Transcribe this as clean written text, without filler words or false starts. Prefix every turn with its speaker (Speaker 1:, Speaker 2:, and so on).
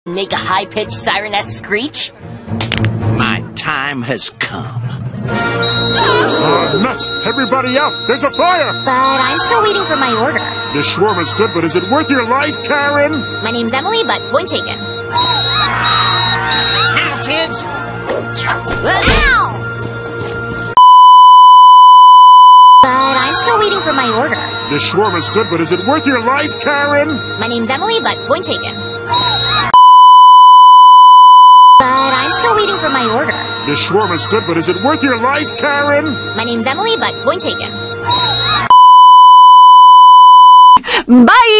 Speaker 1: Make a high-pitched siren-esque screech?
Speaker 2: My time has come.
Speaker 3: Nuts! Everybody out! There's a fire!
Speaker 4: But I'm still waiting for my order.
Speaker 3: This shawarma's good, but is it worth your life, Karen?
Speaker 4: My name's Emily, but point taken.
Speaker 2: Now, kids!
Speaker 4: Ow! But I'm still waiting for my order.
Speaker 3: This shawarma's good, but is it worth your life, Karen?
Speaker 4: My name's Emily, but point taken. But I'm still waiting for my order.
Speaker 3: This shawarma's good, but is it worth your life, Karen?
Speaker 4: My name's Emily, but point taken.
Speaker 5: Bye!